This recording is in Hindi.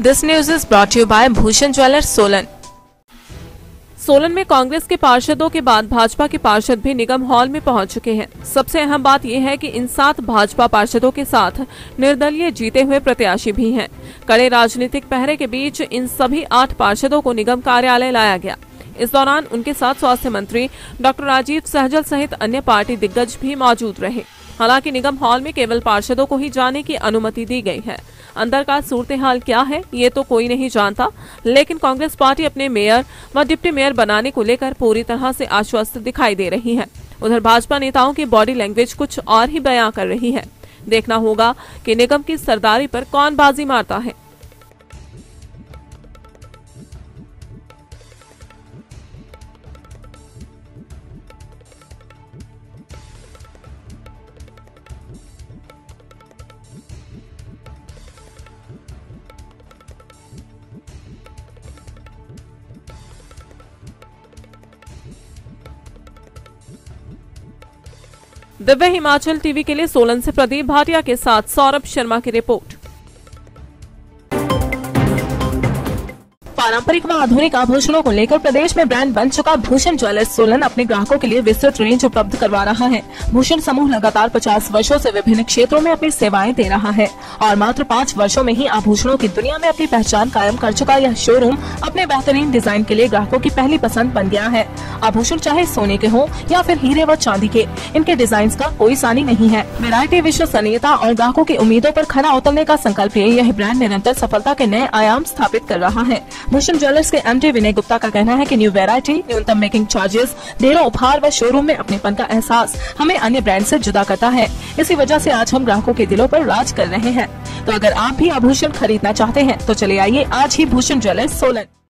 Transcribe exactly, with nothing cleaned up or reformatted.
This news is brought you by Bhushan jewellers Solan. Solan में कांग्रेस के पार्षदों के बाद भाजपा के पार्षद भी निगम हॉल में पहुंच चुके हैं। सबसे अहम बात यह है कि इन सात भाजपा पार्षदों के साथ निर्दलीय जीते हुए प्रत्याशी भी हैं। कड़े राजनीतिक पहरे के बीच इन सभी आठ पार्षदों को निगम कार्यालय लाया गया। इस दौरान उनके साथ स्वास्थ्य मंत्री डॉक्टर राजीव सहजल सहित अन्य पार्टी दिग्गज भी मौजूद रहे। हालांकि निगम हॉल में केवल पार्षदों को ही जाने की अनुमति दी गई है। अंदर का सूरत हाल क्या है ये तो कोई नहीं जानता, लेकिन कांग्रेस पार्टी अपने मेयर व डिप्टी मेयर बनाने को लेकर पूरी तरह से आश्वस्त दिखाई दे रही है। उधर भाजपा नेताओं की बॉडी लैंग्वेज कुछ और ही बयां कर रही है। देखना होगा कि निगम की सरदारी पर कौन बाजी मारता है। दिव्य हिमाचल टीवी के लिए सोलन से प्रदीप भाटिया के साथ सौरभ शर्मा की रिपोर्ट। पारंपरिक व आधुनिक आभूषणों को लेकर प्रदेश में ब्रांड बन चुका भूषण ज्वेलर्स सोलन अपने ग्राहकों के लिए विस्तृत रेंज उपलब्ध करवा रहा है। भूषण समूह लगातार पचास वर्षों से विभिन्न क्षेत्रों में अपनी सेवाएं दे रहा है और मात्र पाँच वर्षों में ही आभूषणों की दुनिया में अपनी पहचान कायम कर चुका यह शोरूम अपने बेहतरीन डिजाइन के लिए ग्राहकों की पहली पसंद बन गया है। आभूषण चाहे सोने के हो या फिर हीरे व चांदी के, इनके डिजाइन का कोई सानी नहीं है। वैरायटी, विश्वसनीयता और ग्राहकों की उम्मीदों पर खरा उतरने का संकल्प लिए यह ब्रांड निरंतर सफलता के नए आयाम स्थापित कर रहा है। भूषण ज्वेलर्स के एमडी विनय गुप्ता का कहना है कि न्यू वैरायटी, न्यूनतम मेकिंग चार्जेस, ढेरों उपहार व शोरूम में अपनेपन का एहसास हमें अन्य ब्रांड से जुदा करता है। इसी वजह से आज हम ग्राहकों के दिलों पर राज कर रहे हैं। तो अगर आप भी आभूषण खरीदना चाहते हैं तो चले आइए आज ही भूषण ज्वेलर्स सोलन।